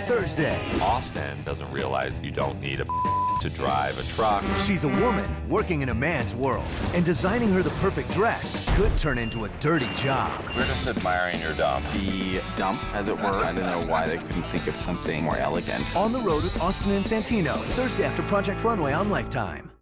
Thursday. Austin doesn't realize you don't need a to drive a truck. She's a woman working in a man's world, and designing her the perfect dress could turn into a dirty job. We're just admiring your dump. The dump, as it were. I don't know why they couldn't think of something more elegant. On the road with Austin and Santino, Thursday after Project Runway on Lifetime.